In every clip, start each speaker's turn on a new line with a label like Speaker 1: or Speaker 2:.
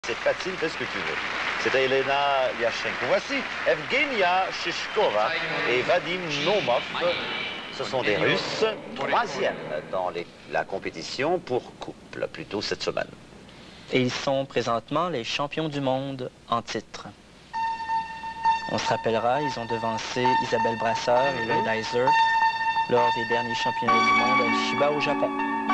Speaker 1: C'est facile, fais ce que tu veux. C'était Elena Liashenko. Voici Evgenia Shishkova et Vadim Nomov. Ce sont des Russes, troisièmes dans la compétition pour couple, plutôt cette semaine.
Speaker 2: Et ils sont présentement les champions du monde en titre. On se rappellera, ils ont devancé Isabelle Brasseur et Lloyd Iser lors des derniers championnats du monde à Chiba au Japon.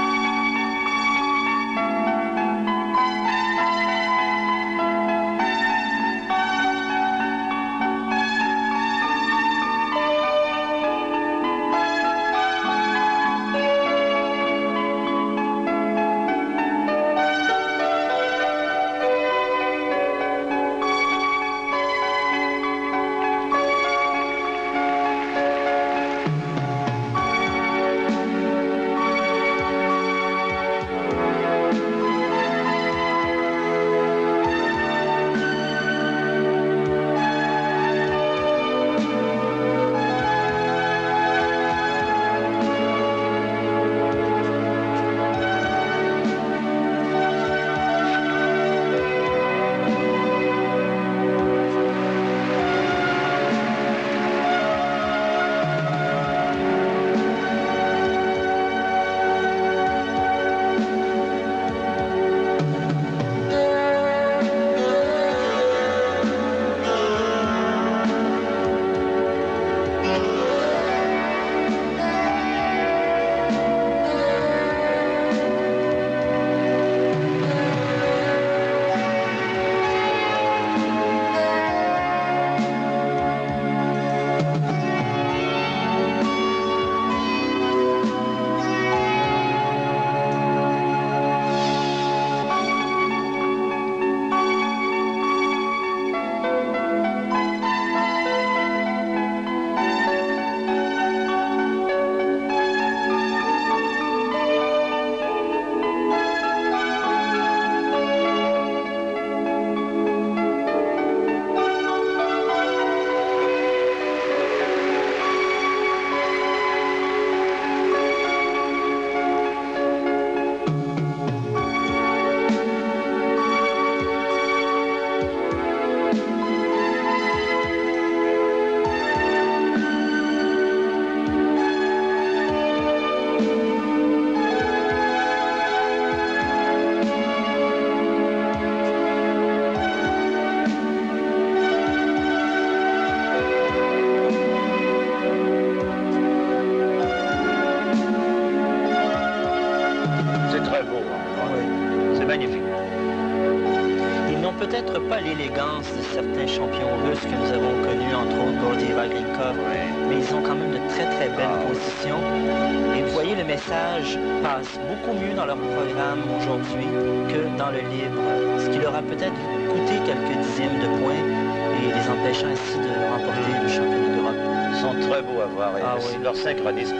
Speaker 2: Peut-être pas l'élégance de certains champions russes que nous avons connus, entre autres Gordy Vagrinkov, mais ils ont quand même de très très belles positions. Et vous voyez, le message passe beaucoup mieux dans leur programme aujourd'hui que dans le libre, ce qui leur a peut-être coûté quelques dixièmes de points et les empêchant ainsi de remporter le championnat d'Europe.
Speaker 1: Ils sont très beaux à voir et leur synchronisme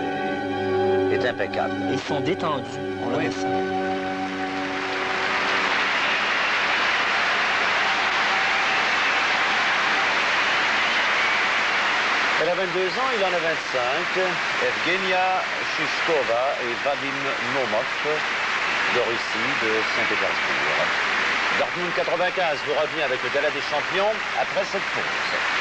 Speaker 1: est impeccable.
Speaker 2: Et ils sont détendus, on le ressent.
Speaker 1: Elle a 22 ans, il en a 25. Evgenia Shishkova et Vadim Nomov de Russie, de Saint-Pétersbourg. Dortmund 95 vous revient avec le gala des champions après cette pause.